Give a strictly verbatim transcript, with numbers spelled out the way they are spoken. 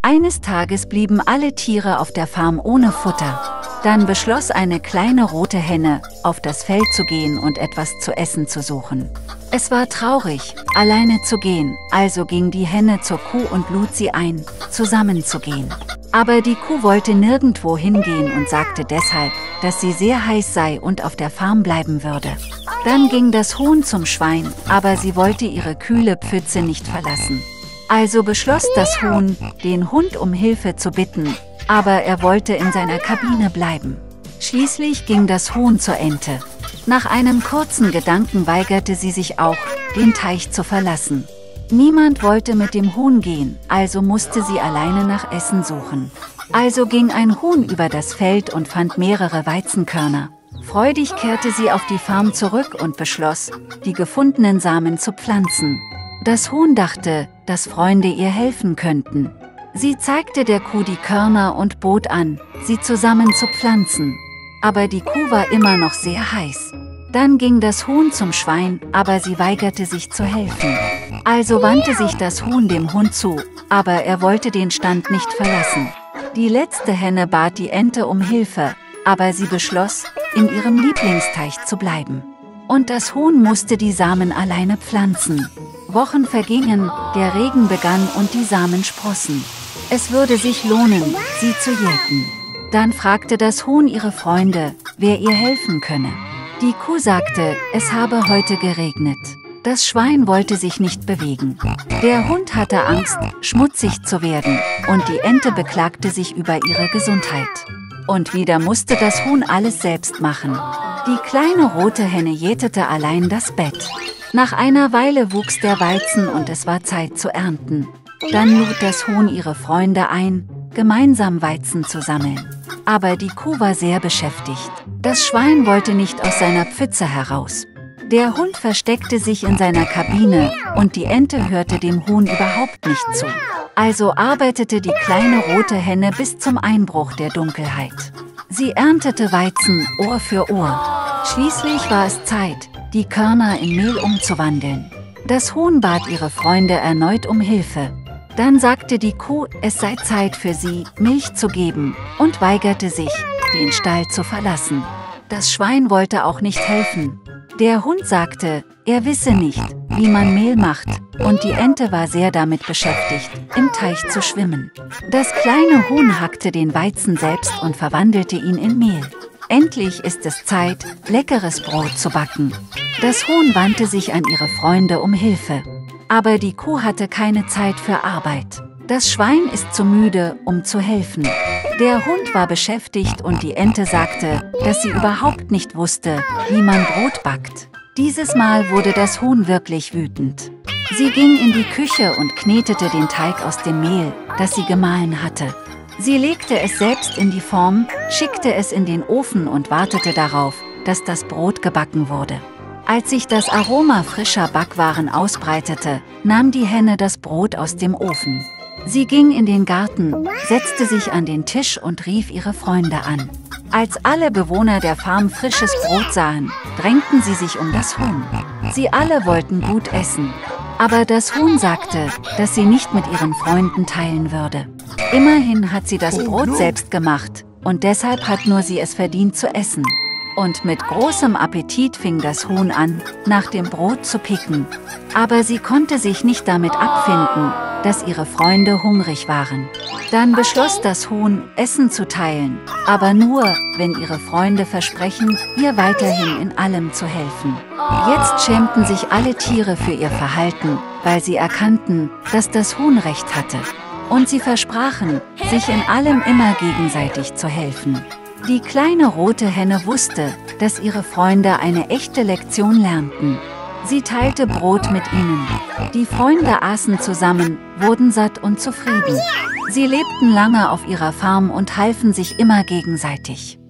Eines Tages blieben alle Tiere auf der Farm ohne Futter. Dann beschloss eine kleine rote Henne, auf das Feld zu gehen und etwas zu essen zu suchen. Es war traurig, alleine zu gehen, also ging die Henne zur Kuh und lud sie ein, zusammen zu gehen. Aber die Kuh wollte nirgendwo hingehen und sagte deshalb, dass sie sehr heiß sei und auf der Farm bleiben würde. Dann ging das Huhn zum Schwein, aber sie wollte ihre kühle Pfütze nicht verlassen. Also beschloss das Huhn, den Hund um Hilfe zu bitten, aber er wollte in seiner Kabine bleiben. Schließlich ging das Huhn zur Ente. Nach einem kurzen Gedanken weigerte sie sich auch, den Teich zu verlassen. Niemand wollte mit dem Huhn gehen, also musste sie alleine nach Essen suchen. Also ging ein Huhn über das Feld und fand mehrere Weizenkörner. Freudig kehrte sie auf die Farm zurück und beschloss, die gefundenen Samen zu pflanzen. Das Huhn dachte, dass Freunde ihr helfen könnten. Sie zeigte der Kuh die Körner und bot an, sie zusammen zu pflanzen. Aber die Kuh war immer noch sehr heiß. Dann ging das Huhn zum Schwein, aber sie weigerte sich zu helfen. Also wandte sich das Huhn dem Hund zu, aber er wollte den Stand nicht verlassen. Die letzte Henne bat die Ente um Hilfe, aber sie beschloss, in ihrem Lieblingsteich zu bleiben. Und das Huhn musste die Samen alleine pflanzen. Wochen vergingen, der Regen begann und die Samen sprossen. Es würde sich lohnen, sie zu jäten. Dann fragte das Huhn ihre Freunde, wer ihr helfen könne. Die Kuh sagte, es habe heute geregnet. Das Schwein wollte sich nicht bewegen. Der Hund hatte Angst, schmutzig zu werden, und die Ente beklagte sich über ihre Gesundheit. Und wieder musste das Huhn alles selbst machen. Die kleine rote Henne jätete allein das Bett. Nach einer Weile wuchs der Weizen und es war Zeit zu ernten. Dann lud das Huhn ihre Freunde ein, gemeinsam Weizen zu sammeln. Aber die Kuh war sehr beschäftigt. Das Schwein wollte nicht aus seiner Pfütze heraus. Der Hund versteckte sich in seiner Kabine und die Ente hörte dem Huhn überhaupt nicht zu. Also arbeitete die kleine rote Henne bis zum Einbruch der Dunkelheit. Sie erntete Weizen Ohr für Ohr. Schließlich war es Zeit, die Körner in Mehl umzuwandeln. Das Huhn bat ihre Freunde erneut um Hilfe. Dann sagte die Kuh, es sei Zeit für sie, Milch zu geben, und weigerte sich, den Stall zu verlassen. Das Schwein wollte auch nicht helfen. Der Hund sagte, er wisse nicht, wie man Mehl macht, und die Ente war sehr damit beschäftigt, im Teich zu schwimmen. Das kleine Huhn hackte den Weizen selbst und verwandelte ihn in Mehl. Endlich ist es Zeit, leckeres Brot zu backen. Das Huhn wandte sich an ihre Freunde um Hilfe. Aber die Kuh hatte keine Zeit für Arbeit. Das Schwein ist zu müde, um zu helfen. Der Hund war beschäftigt und die Ente sagte, dass sie überhaupt nicht wusste, wie man Brot backt. Dieses Mal wurde das Huhn wirklich wütend. Sie ging in die Küche und knetete den Teig aus dem Mehl, das sie gemahlen hatte. Sie legte es selbst in die Form, schickte es in den Ofen und wartete darauf, dass das Brot gebacken wurde. Als sich das Aroma frischer Backwaren ausbreitete, nahm die Henne das Brot aus dem Ofen. Sie ging in den Garten, setzte sich an den Tisch und rief ihre Freunde an. Als alle Bewohner der Farm frisches Brot sahen, drängten sie sich um das Huhn. Sie alle wollten gut essen. Aber das Huhn sagte, dass sie nicht mit ihren Freunden teilen würde. Immerhin hat sie das Brot selbst gemacht, und deshalb hat nur sie es verdient zu essen. Und mit großem Appetit fing das Huhn an, nach dem Brot zu picken. Aber sie konnte sich nicht damit abfinden, dass ihre Freunde hungrig waren. Dann beschloss das Huhn, Essen zu teilen, aber nur, wenn ihre Freunde versprechen, ihr weiterhin in allem zu helfen. Jetzt schämten sich alle Tiere für ihr Verhalten, weil sie erkannten, dass das Huhn recht hatte. Und sie versprachen, sich in allem immer gegenseitig zu helfen. Die kleine rote Henne wusste, dass ihre Freunde eine echte Lektion lernten. Sie teilte Brot mit ihnen. Die Freunde aßen zusammen, wurden satt und zufrieden. Sie lebten lange auf ihrer Farm und halfen sich immer gegenseitig.